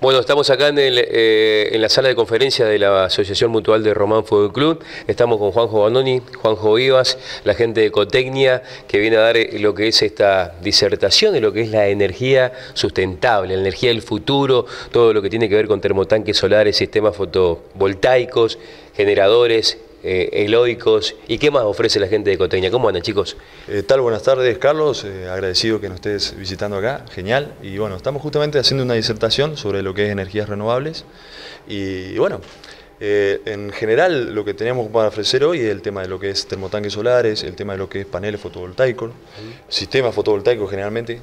Bueno, estamos acá en la sala de conferencia de la Asociación Mutual de Román Fútbol Club. Estamos con Juanjo Bandoni, Juanjo Vivas, la gente de Ecotecnia, que viene a dar lo que es esta disertación de lo que es la energía sustentable, la energía del futuro, todo lo que tiene que ver con termotanques solares, sistemas fotovoltaicos, generadores eólicos. ¿Y qué más ofrece la gente de Ecotecnia? ¿Cómo andan, chicos? Buenas tardes, Carlos. Agradecido que nos estés visitando acá. Genial. Y bueno, estamos justamente haciendo una disertación sobre lo que es energías renovables. Y bueno, en general lo que tenemos para ofrecer hoy es el tema de lo que es termotanques solares, el tema de lo que es paneles fotovoltaicos, sistemas fotovoltaicos generalmente.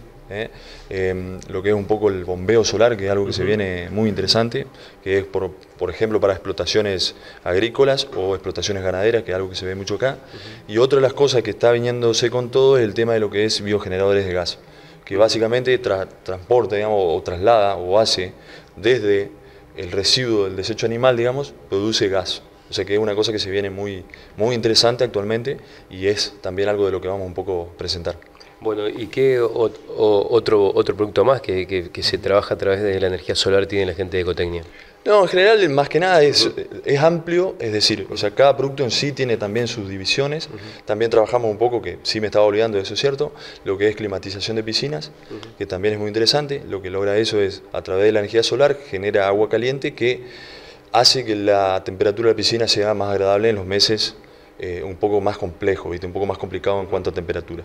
Lo que es un poco el bombeo solar, que es algo que se viene muy interesante, que es por ejemplo para explotaciones agrícolas o explotaciones ganaderas, que es algo que se ve mucho acá. Y otra de las cosas que está viniéndose con todo es el tema de lo que es biogeneradores de gas, que básicamente transporta, digamos, o traslada o hace desde el residuo del desecho animal, digamos, produce gas. O sea que es una cosa que se viene muy interesante actualmente y es también algo de lo que vamos un poco a presentar. Bueno, ¿y qué otro producto más que se trabaja a través de la energía solar tiene la gente de Ecotecnia? No, en general, más que nada es amplio, es decir, o sea, cada producto en sí tiene también sus divisiones. También trabajamos un poco, que sí me estaba olvidando de eso, es cierto, lo que es climatización de piscinas, que también es muy interesante. Lo que logra eso es, a través de la energía solar, genera agua caliente que hace que la temperatura de la piscina sea más agradable en los meses un poco más complejos, ¿viste? Un poco más complicado en cuanto a temperatura.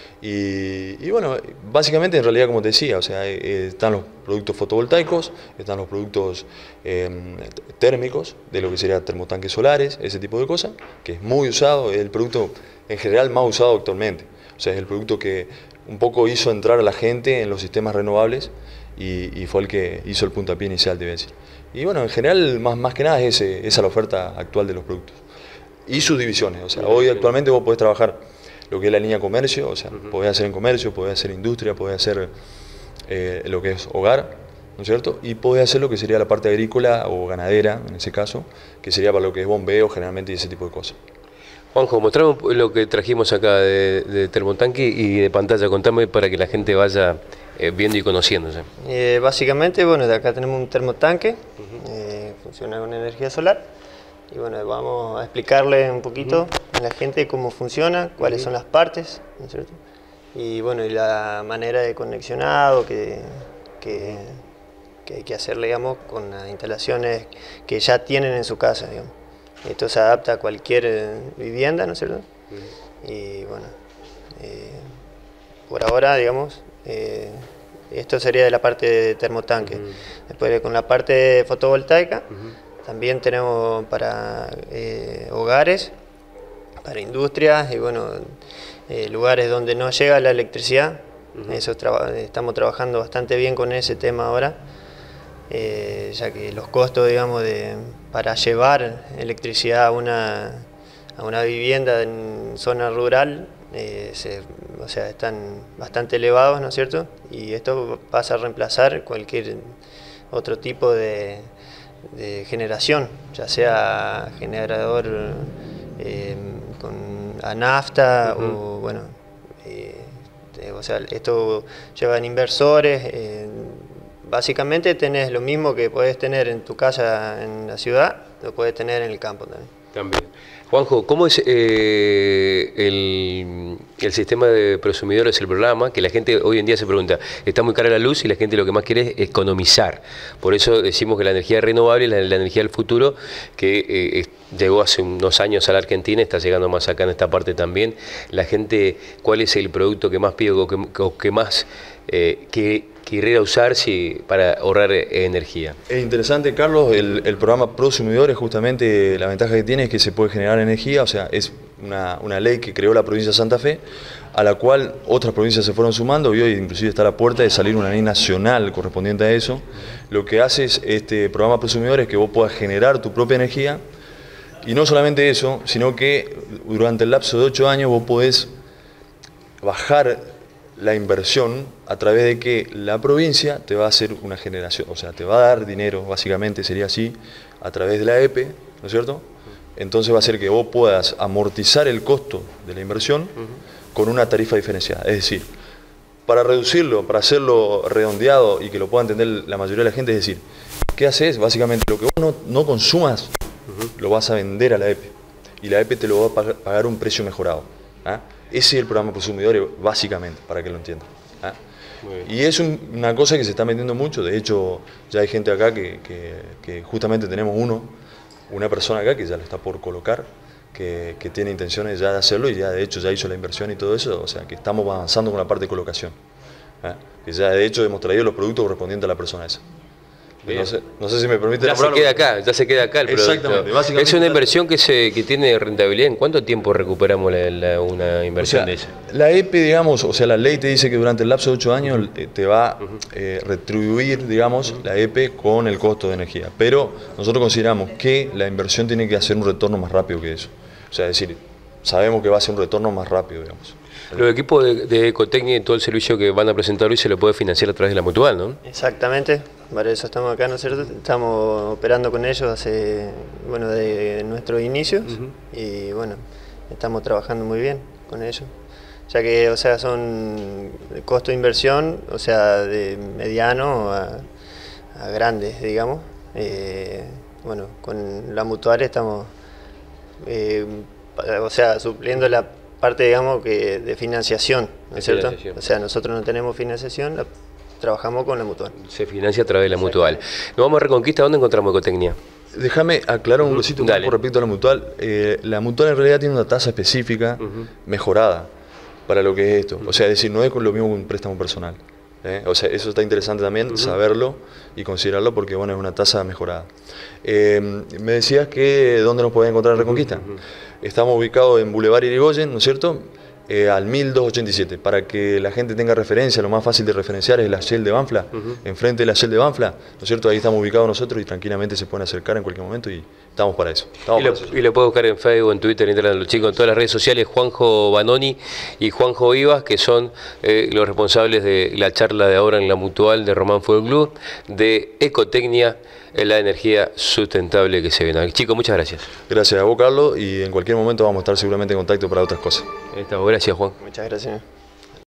Y bueno, básicamente en realidad, como te decía, o sea, están los productos fotovoltaicos, están los productos térmicos, de lo que serían termotanques solares, ese tipo de cosas, que es muy usado, es el producto en general más usado actualmente. O sea, es el producto que un poco hizo entrar a la gente en los sistemas renovables y fue el que hizo el puntapié inicial, te voy a decir. Y bueno, en general, más que nada, esa es la oferta actual de los productos. Y sus divisiones, o sea, hoy actualmente vos podés trabajar lo que es la línea comercio, o sea, podés hacer en comercio, podés hacer industria, podés hacer lo que es hogar, ¿no es cierto? Y podés hacer lo que sería la parte agrícola o ganadera, en ese caso, que sería para lo que es bombeo generalmente y ese tipo de cosas. Juanjo, mostrame lo que trajimos acá de termotanque y de pantalla, contame para que la gente vaya viendo y conociéndose. Básicamente, bueno, de acá tenemos un termotanque, funciona con energía solar. Y bueno, vamos a explicarle un poquito a la gente cómo funciona, cuáles son las partes, ¿no es cierto? Y bueno, y la manera de conexionado que hay que hacer, digamos, con las instalaciones que ya tienen en su casa, digamos. Esto se adapta a cualquier vivienda, ¿no es cierto? Y bueno, por ahora, digamos, esto sería de la parte de termotanque. Después con la parte fotovoltaica, también tenemos para hogares, para industrias y bueno, lugares donde no llega la electricidad. Eso estamos trabajando bastante bien con ese tema ahora, ya que los costos, digamos, para llevar electricidad a una vivienda en zona rural o sea, están bastante elevados, ¿no es cierto? Y esto pasa a reemplazar cualquier otro tipo de generación, ya sea generador a nafta o bueno, o sea, esto llevan inversores, básicamente tenés lo mismo que podés tener en tu casa en la ciudad, lo podés tener en el campo también. Juanjo, ¿cómo es el sistema de prosumidores, el programa? Que la gente hoy en día se pregunta, está muy cara la luz y la gente lo que más quiere es economizar. Por eso decimos que la energía renovable es la energía del futuro, que llegó hace unos años a la Argentina, está llegando más acá en esta parte también. La gente, ¿cuál es el producto que más pide o que más querría usar para ahorrar energía? Es interesante, Carlos, el programa Prosumidores, justamente la ventaja que tiene es que se puede generar energía, o sea, es una ley que creó la provincia de Santa Fe, a la cual otras provincias se fueron sumando y hoy inclusive está a la puerta de salir una ley nacional correspondiente a eso. Lo que hace es este programa Prosumidores que vos puedas generar tu propia energía y no solamente eso, sino que durante el lapso de 8 años vos podés bajar la inversión a través de que la provincia te va a hacer una generación, o sea, te va a dar dinero, básicamente sería así, a través de la EPE, ¿no es cierto? Entonces va a hacer que vos puedas amortizar el costo de la inversión con una tarifa diferenciada. Es decir, para reducirlo, para hacerlo redondeado y que lo pueda entender la mayoría de la gente, es decir, ¿qué haces? Básicamente lo que vos no consumas, lo vas a vender a la EPE. Y la EPE te lo va a pagar un precio mejorado. ¿Ah? Ese es el programa consumidores, básicamente, para que lo entiendan. ¿Ah? Y es una cosa que se está metiendo mucho. De hecho, ya hay gente acá que justamente tenemos una persona acá que ya lo está por colocar, que tiene intenciones ya de hacerlo y ya de hecho ya hizo la inversión y todo eso. O sea, que estamos avanzando con la parte de colocación. ¿Ah? Que ya de hecho hemos traído los productos correspondientes a la persona esa. No sé si me permite. Ya se queda acá el producto. Exactamente. Básicamente, es una inversión que tiene rentabilidad. ¿En cuánto tiempo recuperamos una inversión de esa? La EPE, digamos, o sea, la ley te dice que durante el lapso de 8 años te va a retribuir, digamos, la EPE con el costo de energía. Pero nosotros consideramos que la inversión tiene que hacer un retorno más rápido que eso. O sea, es decir, sabemos que va a ser un retorno más rápido, digamos. Los equipos de Ecotecnia y todo el servicio que van a presentar hoy se lo puede financiar a través de la Mutual, ¿no? Exactamente, para eso estamos acá, ¿no es cierto? Estamos operando con ellos hace, bueno, de nuestros inicios y bueno, estamos trabajando muy bien con ellos. Ya que, o sea, son costo de inversión, o sea, de mediano a grandes, digamos. Bueno, con la Mutual estamos, o sea, supliendo la parte, digamos, que de financiación, ¿no es cierto? O sea, nosotros no tenemos financiación, trabajamos con la Mutual. Se financia a través de la Mutual. Nos vamos a Reconquista, ¿dónde encontramos Ecotecnia? Déjame aclarar un cosito respecto a la Mutual. La Mutual en realidad tiene una tasa específica mejorada para lo que es esto. O sea, es decir, no es lo mismo que un préstamo personal. O sea, eso está interesante también, saberlo y considerarlo porque, bueno, es una tasa mejorada. Me decías que ¿dónde nos podés encontrar en Reconquista? Estamos ubicados en Boulevard Irigoyen, ¿no es cierto? Al 1287. Para que la gente tenga referencia, lo más fácil de referenciar es la Shell de Banfla, enfrente de la Shell de Banfla, ¿no es cierto? Ahí estamos ubicados nosotros y tranquilamente se pueden acercar en cualquier momento y estamos para eso. Y lo puede buscar en Facebook, en Twitter, en Instagram, los chicos, en todas las redes sociales, Juanjo Banoni y Juanjo Vivas, que son los responsables de la charla de ahora en la Mutual de Román Fútbol Club, de Ecotecnia, la energía sustentable que se viene. Chicos, muchas gracias. Gracias a vos, Carlos, y en cualquier momento vamos a estar seguramente en contacto para otras cosas. Gracias, Juan. Muchas gracias.